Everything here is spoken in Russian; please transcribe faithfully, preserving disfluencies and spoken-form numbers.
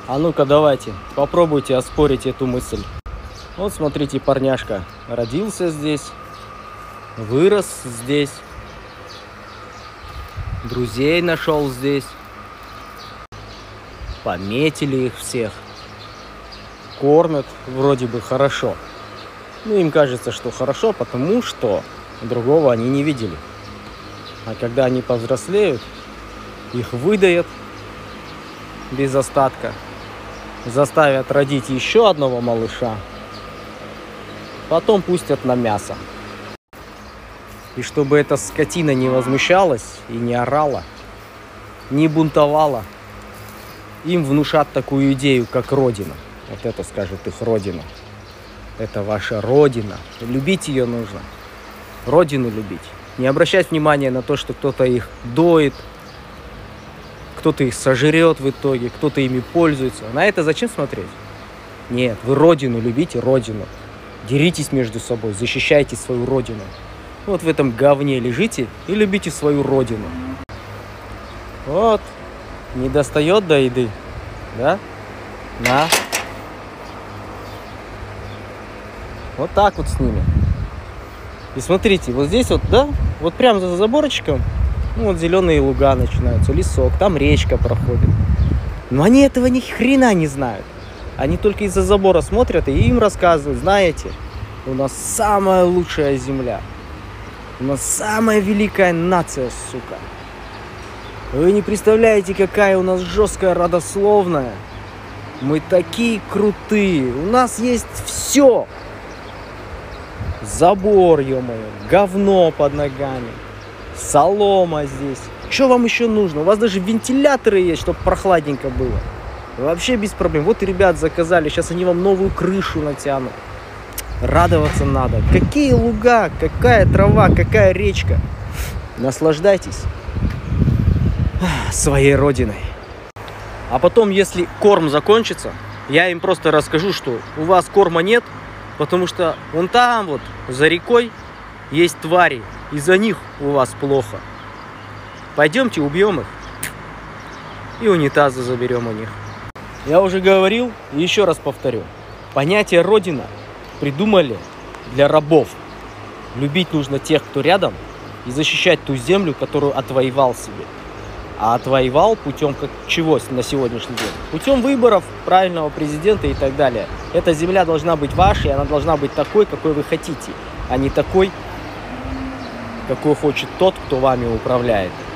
А ну-ка давайте, попробуйте оспорить эту мысль. Вот смотрите, парняшка родился здесь, вырос здесь, друзей нашел здесь, пометили их всех, кормят вроде бы хорошо. Ну, им кажется, что хорошо, потому что другого они не видели. А когда они повзрослеют, их выдаят без остатка, заставят родить еще одного малыша, потом пустят на мясо. И чтобы эта скотина не возмущалась и не орала, не бунтовала, им внушат такую идею, как Родина. Вот это скажет их Родина. Это ваша Родина. Любить ее нужно. Родину любить. Не обращать внимания на то, что кто-то их доит, кто-то их сожрет в итоге, кто-то ими пользуется. На это зачем смотреть? Нет, вы Родину любите, Родину. Деритесь между собой, защищайте свою Родину. Вот в этом говне лежите и любите свою Родину. Вот. Не достает до еды. Да? На. Вот так вот с ними. И смотрите, вот здесь вот, да, вот прямо за заборчиком, ну вот зеленые луга начинаются, лесок, там речка проходит. Но они этого ни хрена не знают. Они только из-за забора смотрят и им рассказывают, знаете, у нас самая лучшая земля. У нас самая великая нация, сука. Вы не представляете, какая у нас жесткая родословная. Мы такие крутые. У нас есть все. Забор, ё-моё, говно под ногами, солома здесь. Что вам еще нужно? У вас даже вентиляторы есть, чтобы прохладненько было. Вообще без проблем. Вот и ребят заказали, сейчас они вам новую крышу натянут. Радоваться надо. Какие луга, какая трава, какая речка. Наслаждайтесь своей родиной. А потом, если корм закончится, я им просто расскажу, что у вас корма нет, потому что вон там вот, за рекой, есть твари, из-за них у вас плохо. Пойдемте убьем их и унитазы заберем у них. Я уже говорил и еще раз повторю. Понятие Родина придумали для рабов. Любить нужно тех, кто рядом, и защищать ту землю, которую отвоевал себе. А отвоевал путем как чего на сегодняшний день? Путем выборов правильного президента и так далее. Эта земля должна быть вашей, она должна быть такой, какой вы хотите, а не такой, какой хочет тот, кто вами управляет.